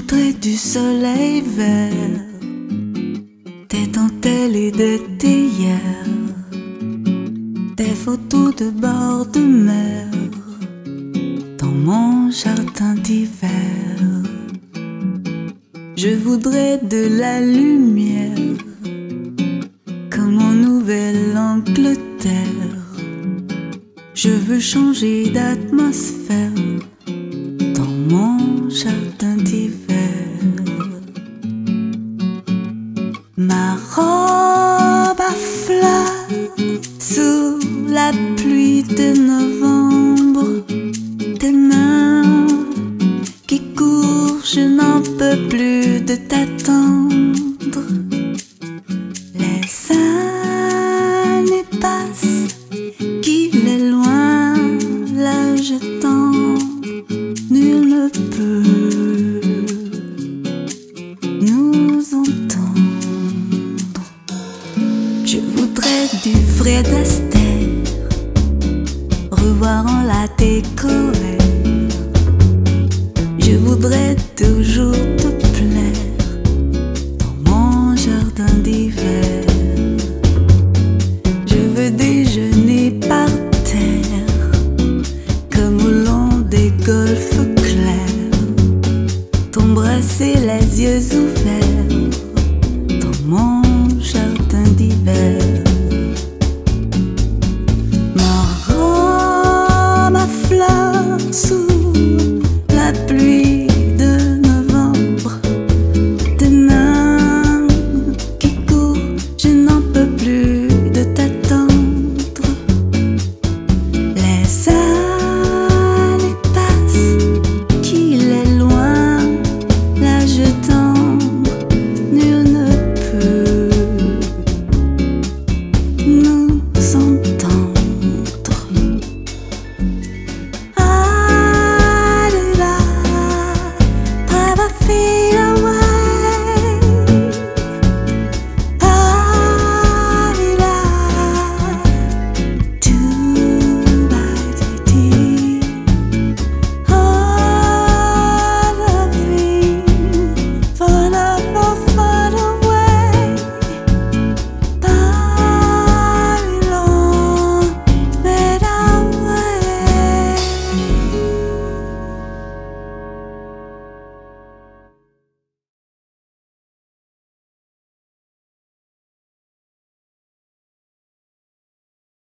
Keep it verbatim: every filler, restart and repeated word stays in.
voudrais du soleil vert, des dentelles et des théières, des photos de bord de mer dans mon jardin d'hiver. Je voudrais de la lumière comme en Nouvelle-Angleterre. Je veux changer d'atmosphère dans mon jardin d'hiver. Ma robe à fleurs sous la pluie de novembre, tes mains qui courent, je n'en peux plus de t'attendre. Les années passent, qu'il est loin, là je tends, nul ne peut nous entendre. Je voudrais du Fred Astaire, revoir en la décorer. Je voudrais toujours